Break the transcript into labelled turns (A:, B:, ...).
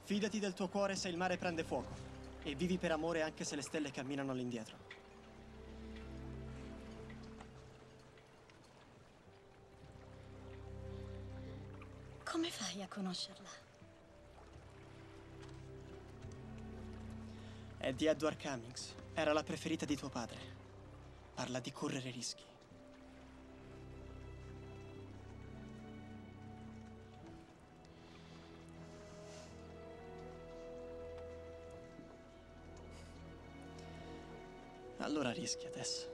A: Fidati del tuo cuore se il mare prende fuoco. E vivi per amore anche se le stelle camminano all'indietro.
B: Come fai a conoscerla?
A: È di Edward Cummings. Era la preferita di tuo padre. Parla di correre rischi. Allora rischi adesso.